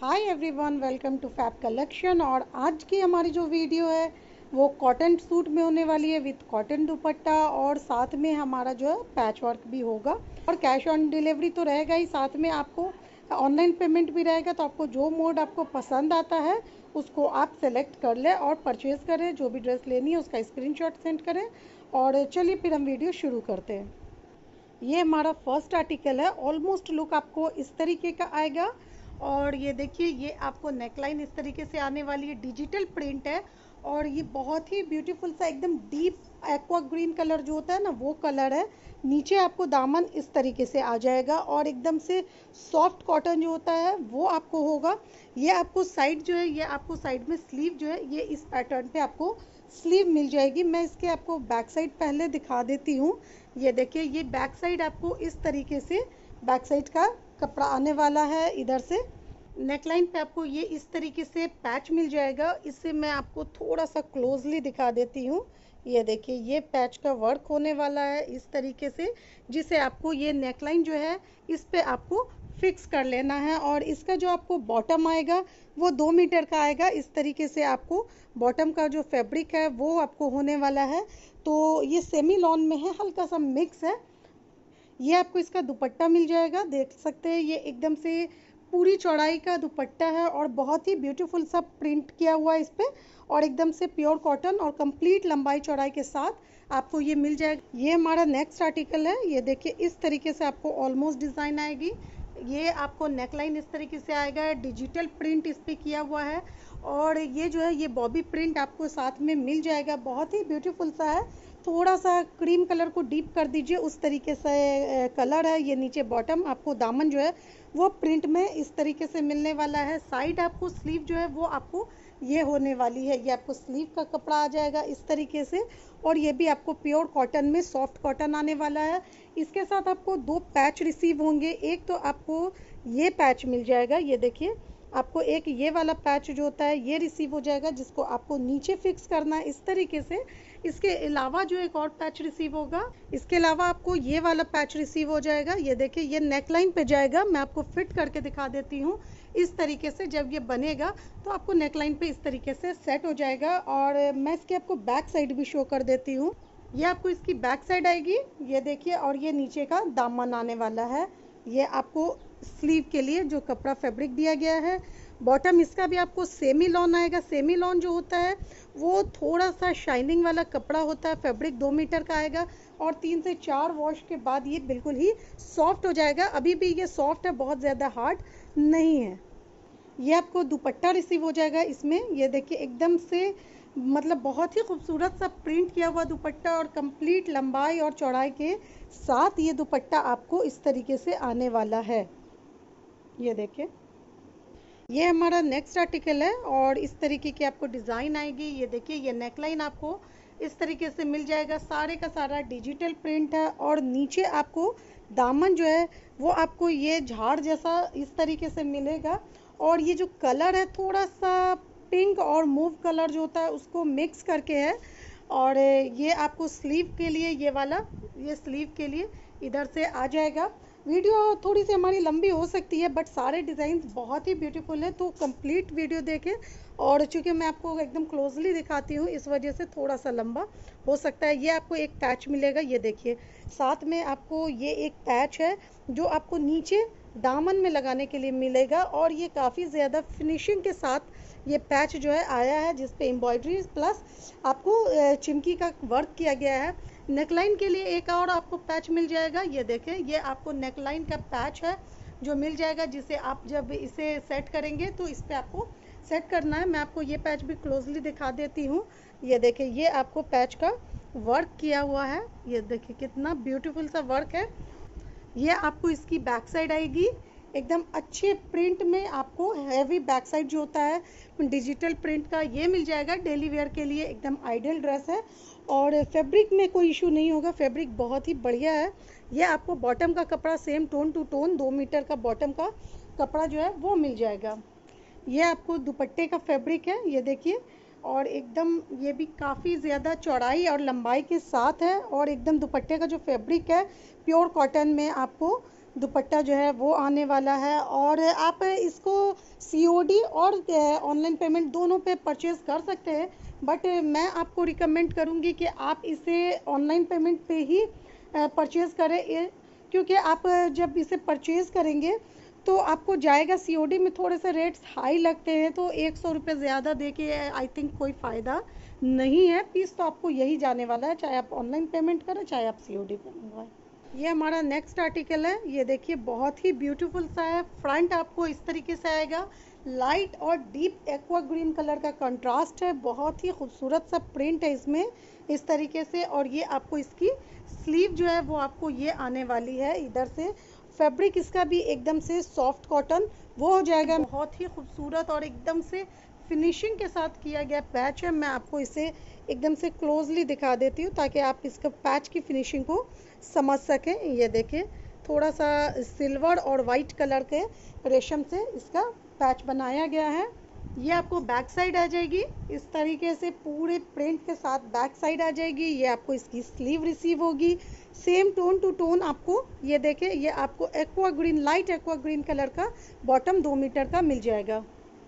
Hi everyone, welcome to Fab collection. और आज की हमारी जो वीडियो है वो कॉटन सूट में होने वाली है विथ कॉटन दुपट्टा, और साथ में हमारा जो है पैच वर्क भी होगा और कैश ऑन डिलीवरी तो रहेगा ही, साथ में आपको ऑनलाइन पेमेंट भी रहेगा। तो आपको जो मोड आपको पसंद आता है उसको आप सेलेक्ट कर लें और परचेज़ करें। जो भी ड्रेस लेनी है उसका स्क्रीनशॉट सेंड करें। और चलिए फिर हम वीडियो शुरू करते हैं। ये हमारा फर्स्ट आर्टिकल है। ऑलमोस्ट लुक आपको इस तरीके का आएगा। और ये देखिए, ये आपको नेकलाइन इस तरीके से आने वाली है, डिजिटल प्रिंट है। और ये बहुत ही ब्यूटीफुल सा एकदम डीप एक्वा ग्रीन कलर जो होता है ना, वो कलर है। नीचे आपको दामन इस तरीके से आ जाएगा और एकदम से सॉफ्ट कॉटन जो होता है वो आपको होगा। ये आपको साइड जो है, ये आपको साइड में स्लीव जो है, ये इस पैटर्न पे आपको स्लीव मिल जाएगी। मैं इसके आपको बैक साइड पहले दिखा देती हूँ। ये देखिए, ये बैक साइड आपको इस तरीके से बैक साइड का कपड़ा आने वाला है। इधर से नेकलाइन पे आपको ये इस तरीके से पैच मिल जाएगा। इससे मैं आपको थोड़ा सा क्लोजली दिखा देती हूँ। ये देखिए, ये पैच का वर्क होने वाला है इस तरीके से, जिसे आपको ये नेकलाइन जो है इस पे आपको फिक्स कर लेना है। और इसका जो आपको बॉटम आएगा वो 2 मीटर का आएगा। इस तरीके से आपको बॉटम का जो फैब्रिक है वो आपको होने वाला है। तो ये सेमी लॉन में है, हल्का सा मिक्स है। ये आपको इसका दुपट्टा मिल जाएगा, देख सकते हैं ये एकदम से पूरी चौड़ाई का दुपट्टा है और बहुत ही ब्यूटीफुल सा प्रिंट किया हुआ है इस पे। और एकदम से प्योर कॉटन और कंप्लीट लंबाई चौड़ाई के साथ आपको ये मिल जाएगा। ये हमारा नेक्स्ट आर्टिकल है। ये देखिए, इस तरीके से आपको ऑलमोस्ट डिज़ाइन आएगी। ये आपको नेकलाइन इस तरीके से आएगा, डिजिटल प्रिंट इस पे किया हुआ है। और ये जो है, ये बॉबी प्रिंट आपको साथ में मिल जाएगा। बहुत ही ब्यूटीफुल सा है। थोड़ा सा क्रीम कलर को डीप कर दीजिए, उस तरीके से कलर है। ये नीचे बॉटम आपको दामन जो है वो प्रिंट में इस तरीके से मिलने वाला है। साइड आपको स्लीव जो है वो आपको ये होने वाली है। ये आपको स्लीव का कपड़ा आ जाएगा इस तरीके से। और ये भी आपको प्योर कॉटन में सॉफ्ट कॉटन आने वाला है। इसके साथ आपको 2 पैच रिसीव होंगे। एक तो आपको ये पैच मिल जाएगा, ये देखिए, आपको एक ये वाला पैच जो होता है ये रिसीव हो जाएगा, जिसको आपको नीचे फिक्स करना है इस तरीके से। इसके अलावा जो एक और पैच रिसीव होगा, इसके अलावा आपको ये वाला पैच रिसीव हो जाएगा। ये देखिए, ये नेकलाइन पे जाएगा। मैं आपको फिट करके दिखा देती हूँ। इस तरीके से जब ये बनेगा तो आपको नेकलाइन पे इस तरीके से सेट हो जाएगा। और मैं इसके आपको बैक साइड भी शो कर देती हूँ। ये आपको इसकी बैक साइड आएगी, ये देखिए। और ये नीचे का दामन आने वाला है। ये आपको स्लीव के लिए जो कपड़ा फैब्रिक दिया गया है। बॉटम इसका भी आपको सेमी लॉन आएगा। सेमी लॉन जो होता है वो थोड़ा सा शाइनिंग वाला कपड़ा होता है। फैब्रिक 2 मीटर का आएगा और 3 से 4 वॉश के बाद ये बिल्कुल ही सॉफ्ट हो जाएगा। अभी भी ये सॉफ्ट है, बहुत ज़्यादा हार्ड नहीं है। ये आपको दुपट्टा रिसीव हो जाएगा इसमें। ये देखिए, एकदम से मतलब बहुत ही खूबसूरत सा प्रिंट किया हुआ दुपट्टा और कंप्लीट लंबाई और चौड़ाई के साथ ये दुपट्टा आपको इस तरीके से आने वाला है। ये देखिए, ये हमारा नेक्स्ट आर्टिकल है और इस तरीके की आपको डिज़ाइन आएगी। ये देखिए, ये नेकलाइन आपको इस तरीके से मिल जाएगा। सारे का सारा डिजिटल प्रिंट है। और नीचे आपको दामन जो है वो आपको ये झाड़ जैसा इस तरीके से मिलेगा। और ये जो कलर है थोड़ा सा पिंक और मूव कलर जो होता है उसको मिक्स करके है। और ये आपको स्लीव के लिए ये वाला, ये स्लीव के लिए इधर से आ जाएगा। वीडियो थोड़ी सी हमारी लंबी हो सकती है बट सारे डिज़ाइन बहुत ही ब्यूटीफुल है, तो कंप्लीट वीडियो देखें। और चूँकि मैं आपको एकदम क्लोजली दिखाती हूँ इस वजह से थोड़ा सा लंबा हो सकता है। ये आपको एक पैच मिलेगा, ये देखिए, साथ में आपको ये एक पैच है जो आपको नीचे दामन में लगाने के लिए मिलेगा। और ये काफ़ी ज़्यादा फिनिशिंग के साथ ये पैच जो है आया है, जिस पे एम्ब्रॉयडरी प्लस आपको चिमकी का वर्क किया गया है। नेकलाइन के लिए एक और आपको पैच मिल जाएगा। ये देखें, ये आपको नेकलाइन का पैच है जो मिल जाएगा, जिसे आप जब इसे सेट करेंगे तो इस पे आपको सेट करना है। मैं आपको ये पैच भी क्लोजली दिखा देती हूँ। ये देखें, ये आपको पैच का वर्क किया हुआ है। ये देखिए कितना ब्यूटीफुल सा वर्क है। ये आपको इसकी बैक साइड आएगी एकदम अच्छे प्रिंट में। आपको हैवी बैक साइड जो होता है डिजिटल प्रिंट का ये मिल जाएगा। डेली वेयर के लिए एकदम आइडियल ड्रेस है। और फैब्रिक में कोई इशू नहीं होगा, फैब्रिक बहुत ही बढ़िया है। ये आपको बॉटम का कपड़ा same tone to tone 2 metre का बॉटम का कपड़ा जो है वो मिल जाएगा। ये आपको दुपट्टे का फैब्रिक है, ये देखिए। और एकदम ये भी काफ़ी ज़्यादा चौड़ाई और लंबाई के साथ है। और एकदम दुपट्टे का जो फैब्रिक है प्योर कॉटन में आपको दुपट्टा जो है वो आने वाला है। और आप इसको सीओडी और ऑनलाइन पेमेंट दोनों पे परचेज़ कर सकते हैं, बट मैं आपको रिकमेंड करूँगी कि आप इसे ऑनलाइन पेमेंट पे ही परचेज़ करें, क्योंकि आप जब इसे परचेज़ करेंगे तो आपको जाएगा, सीओडी में थोड़े से रेट्स हाई लगते हैं, तो 100 रुपये ज़्यादा दे के आई थिंक कोई फ़ायदा नहीं है। पीस तो आपको यही जाने वाला है, चाहे आप ऑनलाइन पेमेंट करें चाहे आप सीओडी पे मंगवाएं। ये हमारा नेक्स्ट आर्टिकल है, ये देखिए बहुत ही ब्यूटीफुल सा है। फ्रंट आपको इस तरीके से आएगा, लाइट और डीप एक्वा ग्रीन कलर का कंट्रास्ट है, बहुत ही खूबसूरत सा प्रिंट है इसमें इस तरीके से। और ये आपको इसकी स्लीव जो है वो आपको ये आने वाली है इधर से। फैब्रिक इसका भी एकदम से सॉफ्ट कॉटन वो हो जाएगा, बहुत ही खूबसूरत और एकदम से फिनिशिंग के साथ किया गया पैच है। मैं आपको इसे एकदम से क्लोजली दिखा देती हूँ ताकि आप इसका पैच की फिनिशिंग को समझ सकें। ये देखिए थोड़ा सा सिल्वर और वाइट कलर के रेशम से इसका पैच बनाया गया है। ये आपको बैक साइड आ जाएगी इस तरीके से, पूरे प्रिंट के साथ बैक साइड आ जाएगी। ये आपको इसकी स्लीव रिसीव होगी, सेम टोन टू टोन आपको, ये देखें ये आपको aqua green, light aqua green colour का बॉटम 2 मीटर का मिल जाएगा।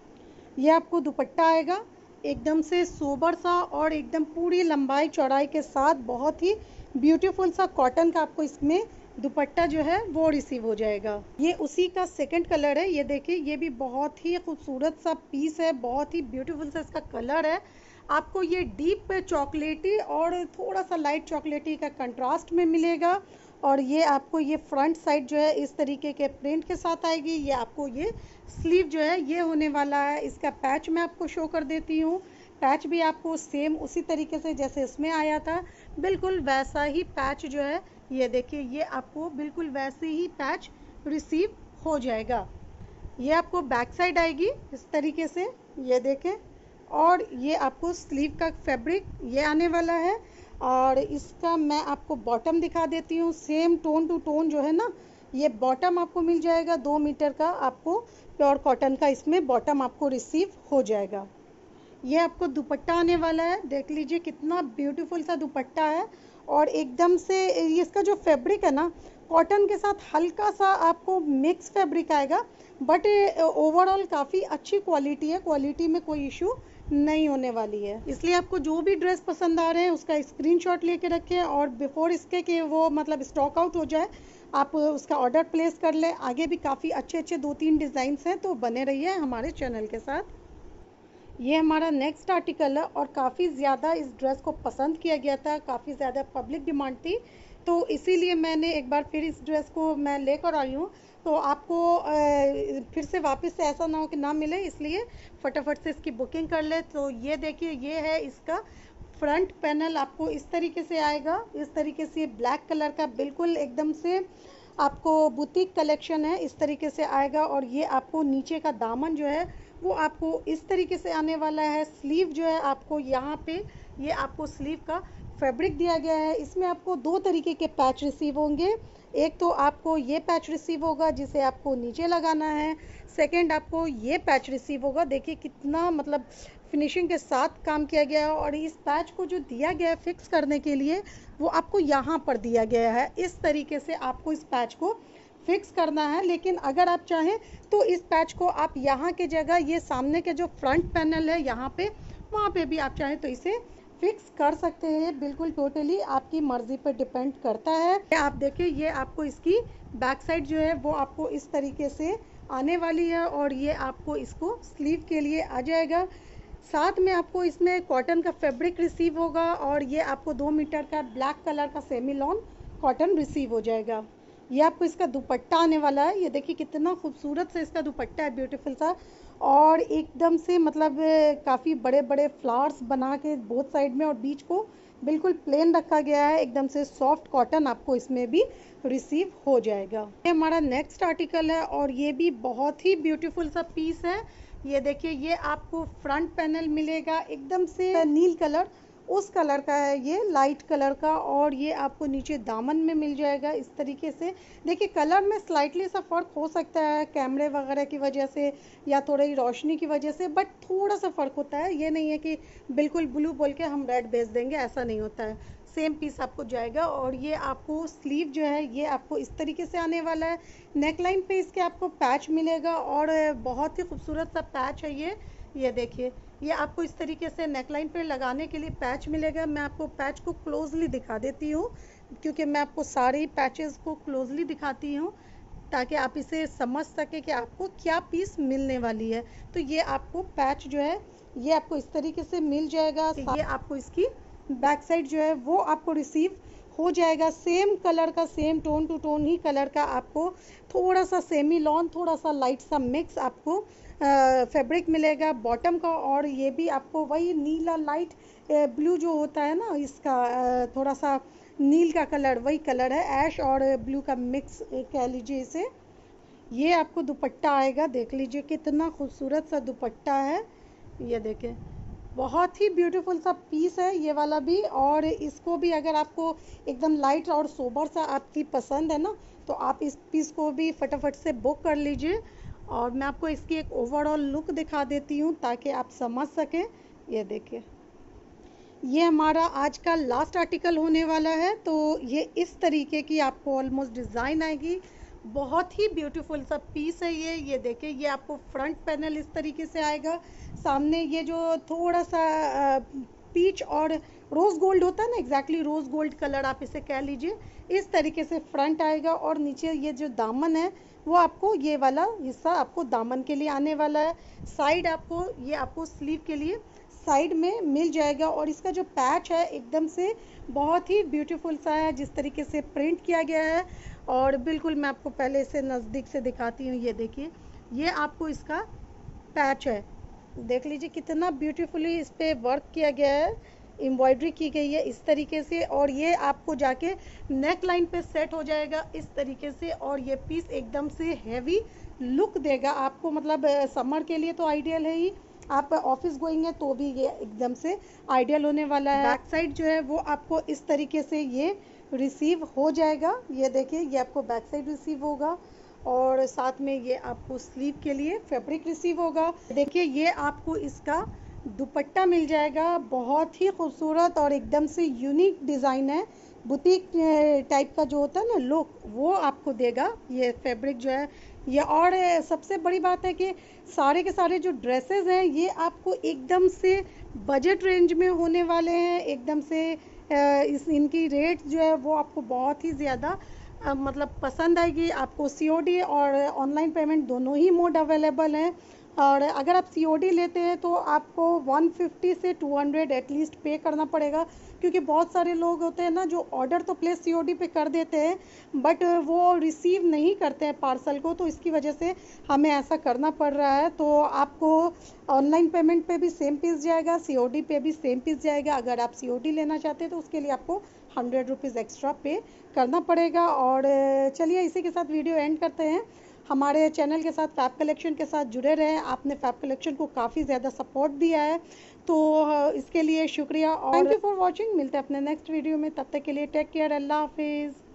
ये आपको दुपट्टा आएगा एकदम से सोबर सा और एकदम पूरी लंबाई चौड़ाई के साथ, बहुत ही ब्यूटीफुल सा कॉटन का आपको इसमें दुपट्टा जो है वो रिसीव हो जाएगा। ये उसी का सेकंड कलर है, ये देखिए ये भी बहुत ही खूबसूरत सा पीस है, बहुत ही ब्यूटीफुल सा इसका कलर है। आपको ये डीप चॉकलेटी और थोड़ा सा लाइट चॉकलेटी का कंट्रास्ट में मिलेगा। और ये आपको ये फ्रंट साइड जो है इस तरीके के प्रिंट के साथ आएगी। ये आपको ये स्लीव जो है ये होने वाला है। इसका पैच मैं आपको शो कर देती हूँ, पैच भी आपको सेम उसी तरीके से जैसे इसमें आया था बिल्कुल वैसा ही पैच जो है, ये देखिए ये आपको बिल्कुल वैसे ही पैच रिसीव हो जाएगा। ये आपको बैक साइड आएगी इस तरीके से, ये देखें। और ये आपको स्लीव का फैब्रिक ये आने वाला है। और इसका मैं आपको बॉटम दिखा देती हूँ, सेम टोन टू टोन जो है ना, ये बॉटम आपको मिल जाएगा 2 मीटर का, आपको प्योर कॉटन का इसमें बॉटम आपको रिसीव हो जाएगा। ये आपको दुपट्टा आने वाला है, देख लीजिए कितना ब्यूटीफुल सा दुपट्टा है। और एकदम से इसका जो फैब्रिक है ना, कॉटन के साथ हल्का सा आपको मिक्स फैब्रिक आएगा, बट ओवरऑल काफ़ी अच्छी क्वालिटी है, क्वालिटी में कोई इशू नहीं होने वाली है। इसलिए आपको जो भी ड्रेस पसंद आ रहे हैं उसका स्क्रीनशॉट लेके रखें, और बिफोर इसके कि वो मतलब स्टॉक आउट हो जाए आप उसका ऑर्डर प्लेस कर लें। आगे भी काफ़ी अच्छे अच्छे 2-3 डिज़ाइंस हैं, तो बने रहिए हमारे चैनल के साथ। ये हमारा नेक्स्ट आर्टिकल है, और काफ़ी ज़्यादा इस ड्रेस को पसंद किया गया था, काफ़ी ज़्यादा पब्लिक डिमांड थी, तो इसीलिए मैंने एक बार फिर इस ड्रेस को मैं लेकर आई हूँ। तो आपको फिर से वापस से ऐसा ना हो कि ना मिले, इसलिए फटाफट से इसकी बुकिंग कर ले। तो ये देखिए ये है इसका फ्रंट पैनल, आपको इस तरीके से आएगा, इस तरीके से ब्लैक कलर का बिल्कुल एकदम से आपको बुटीक कलेक्शन है, इस तरीके से आएगा। और ये आपको नीचे का दामन जो है वो आपको इस तरीके से आने वाला है। स्लीव जो है आपको यहाँ पे ये आपको स्लीव का फैब्रिक दिया गया है। इसमें आपको 2 तरीके के पैच रिसीव होंगे, एक तो आपको ये पैच रिसीव होगा जिसे आपको नीचे लगाना है, सेकंड आपको ये पैच रिसीव होगा। देखिए कितना मतलब फिनिशिंग के साथ काम किया गया है। और इस पैच को जो दिया गया है फिक्स करने के लिए वो आपको यहाँ पर दिया गया है, इस तरीके से आपको इस पैच को फिक्स करना है। लेकिन अगर आप चाहें तो इस पैच को आप यहाँ के जगह ये सामने के जो फ्रंट पैनल है यहाँ पे, वहाँ पे भी आप चाहें तो इसे फिक्स कर सकते हैं, बिल्कुल टोटली आपकी मर्जी पर डिपेंड करता है। आप देखिए ये आपको इसकी बैक साइड जो है वो आपको इस तरीके से आने वाली है, और ये आपको इसको स्लीव के लिए आ जाएगा। साथ में आपको इसमें कॉटन का फैब्रिक रिसीव होगा, और ये आपको 2 मीटर का ब्लैक कलर का सेमी लॉन कॉटन रिसीव हो जाएगा। ये आपको इसका दुपट्टा आने वाला है, ये देखिए कितना खूबसूरत सा इसका दुपट्टा है, ब्यूटीफुल सा। और एकदम से मतलब काफ़ी बड़े बड़े फ्लावर्स बना के बोथ साइड में, और बीच को बिल्कुल प्लेन रखा गया है, एकदम से सॉफ्ट कॉटन आपको इसमें भी रिसीव हो जाएगा। ये हमारा नेक्स्ट आर्टिकल है, और ये भी बहुत ही ब्यूटीफुल सा पीस है। ये देखिए ये आपको फ्रंट पैनल मिलेगा एकदम से नील कलर, उस कलर का है ये, लाइट कलर का। और ये आपको नीचे दामन में मिल जाएगा इस तरीके से। देखिए कलर में स्लाइटली सा फ़र्क हो सकता है कैमरे वगैरह की वजह से या थोड़ी रोशनी की वजह से, बट थोड़ा सा फ़र्क होता है। ये नहीं है कि बिल्कुल ब्लू बोल के हम रेड भेज देंगे, ऐसा नहीं होता है। सेम पीस आपको जाएगा। और ये आपको स्लीव जो है ये आपको इस तरीके से आने वाला है। नेकलाइन पे इसके आपको पैच मिलेगा और बहुत ही खूबसूरत सा पैच है ये देखिए, ये आपको इस तरीके से नेकलाइन पे लगाने के लिए पैच मिलेगा। मैं आपको पैच को क्लोजली दिखा देती हूँ, क्योंकि मैं आपको सारे पैचेस को क्लोजली दिखाती हूँ ताकि आप इसे समझ सके कि आपको क्या पीस मिलने वाली है। तो ये आपको पैच जो है ये आपको इस तरीके से मिल जाएगा। ये आपको इसकी बैक साइड जो है वो आपको रिसीव हो जाएगा। सेम कलर का, सेम टोन टू टोन ही कलर का आपको थोड़ा सा सेमी लॉन, थोड़ा सा लाइट सा मिक्स आपको फैब्रिक मिलेगा बॉटम का। और ये भी आपको वही नीला लाइट ब्लू जो होता है ना, इसका थोड़ा सा नील का कलर, वही कलर है, ऐश और ब्लू का मिक्स कह लीजिए इसे। ये आपको दुपट्टा आएगा, देख लीजिए कितना खूबसूरत सा दुपट्टा है। ये देखें, बहुत ही ब्यूटीफुल सा पीस है ये वाला भी। और इसको भी अगर आपको एकदम लाइट और सोबर सा आपकी पसंद है ना, तो आप इस पीस को भी फटाफट से बुक कर लीजिए। और मैं आपको इसकी एक ओवरऑल लुक दिखा देती हूँ ताकि आप समझ सकें। ये देखिए, ये हमारा आज का लास्ट आर्टिकल होने वाला है। तो ये इस तरीके की आपको ऑलमोस्ट डिज़ाइन आएगी। बहुत ही ब्यूटीफुल सा पीस है ये देखिए, ये आपको फ्रंट पैनल इस तरीके से आएगा। सामने ये जो थोड़ा सा पीच और रोज़ गोल्ड होता है ना, एग्जैक्टली रोज़ गोल्ड कलर आप इसे कह लीजिए, इस तरीके से फ्रंट आएगा। और नीचे ये जो दामन है वो आपको ये वाला हिस्सा आपको दामन के लिए आने वाला है। साइड आपको ये आपको स्लीव के लिए साइड में मिल जाएगा। और इसका जो पैच है एकदम से बहुत ही ब्यूटीफुल सा है, जिस तरीके से प्रिंट किया गया है। और बिल्कुल मैं आपको पहले से नज़दीक से दिखाती हूँ। ये देखिए, ये आपको इसका पैच है, देख लीजिए कितना ब्यूटीफुली इस पे वर्क किया गया है, एम्ब्रॉयडरी की गई है इस तरीके से। और ये आपको जाके नेक लाइन पे सेट हो जाएगा इस तरीके से। और ये पीस एकदम से हैवी लुक देगा आपको, मतलब समर के लिए तो आइडियल है ही, आप ऑफिस गोइंग है तो भी ये एकदम से आइडियल होने वाला है। बैक साइड जो है वो आपको इस तरीके से ये रिसीव हो जाएगा। ये देखिए, ये आपको बैक साइड रिसीव होगा और साथ में ये आपको स्लीव के लिए फैब्रिक रिसीव होगा। देखिए, ये आपको इसका दुपट्टा मिल जाएगा, बहुत ही खूबसूरत और एकदम से यूनिक डिज़ाइन है। बुटीक टाइप का जो होता है ना लुक, वो आपको देगा ये फैब्रिक जो है ये। और सबसे बड़ी बात है कि सारे के सारे जो ड्रेसेस हैं ये आपको एकदम से बजट रेंज में होने वाले हैं। एकदम से इनकी रेट जो है वो आपको बहुत ही ज़्यादा मतलब पसंद आएगी आपको। सीओडी और ऑनलाइन पेमेंट दोनों ही मोड अवेलेबल हैं। और अगर आप सीओडी लेते हैं तो आपको 150 से 200 एटलीस्ट पे करना पड़ेगा, क्योंकि बहुत सारे लोग होते हैं ना जो ऑर्डर तो प्लेस सीओडी पे कर देते हैं बट वो रिसीव नहीं करते हैं पार्सल को, तो इसकी वजह से हमें ऐसा करना पड़ रहा है। तो आपको ऑनलाइन पेमेंट पे भी सेम पीस जाएगा, सीओडी पे भी सेम पीस जाएगा। अगर आप सीओडी लेना चाहते हैं तो उसके लिए आपको 100 रुपीज़ एक्स्ट्रा पे करना पड़ेगा। और चलिए इसी के साथ वीडियो एंड करते हैं। हमारे चैनल के साथ फैब कलेक्शन के साथ जुड़े रहें, आपने फैब कलेक्शन को काफ़ी ज़्यादा सपोर्ट दिया है, तो इसके लिए शुक्रिया। और थैंक यू फॉर वॉचिंग। मिलते हैं अपने नेक्स्ट वीडियो में, तब तक के लिए टेक केयर, अल्लाह हाफिज़।